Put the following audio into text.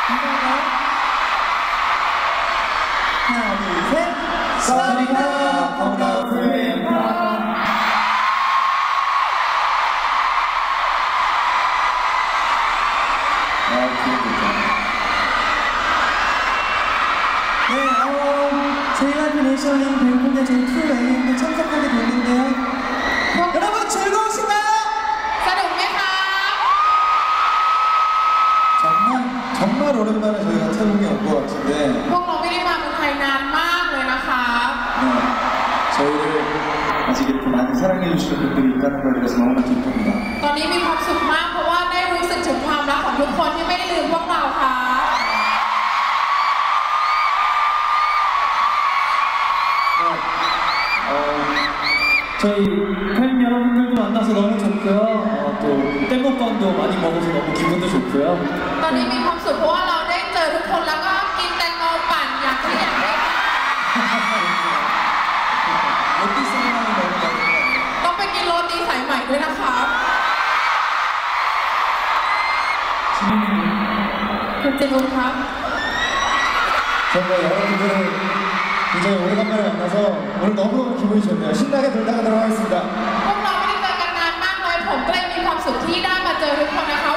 이거가 하나, 둘, 셋. 사와디카, 펑라프리카. 네, 저희가 내셔널 벨콘대 저희 투 여행도 참석하게 됐는데요. 여러분 즐거우신가요? สนุกไหมคะ 정말 오랜만에 저희가 태국에 온 것 같은데 พวกเราไม่ได้มาเมืองไทยนานมากเลยนะคะ 네, 저희를 아직 이렇게 많이 사랑해 주시는 분들이 있다는 걸 그래서 너무나 기쁩니다. ตอนนี้มีความสุขมากเพราะว่าได้รู้สึกถึงความรักของทุกคนที่ไม่ได้ลืมพวกเราค่ะ 저희 팬 여러분들도 만나서 너무 좋고요. 또 땡먹빵도 많이 먹어서 너무 기분도 좋고요. ตอนนี้มีความสุขเพราะว่าเราได้เจอทุกคนแล้วก็กินแตงโมปั่นอย่างที่อยากได้ 어디 사랑하는 너무 많이 ต้องไปกินโรตีสายใหม่ด้วยนะคะ คุณจินุนครับ 정말 여러분들을 굉장히 오래간만에 만나서 오늘 너무너무 기분이 좋네요. 신나게 놀다 가도록 하겠습니다. พวกเราไม่ได้เจอกันนานมากเลยผมก็เลยมีความสุขที่ได้มาเจอทุกคนนะคะ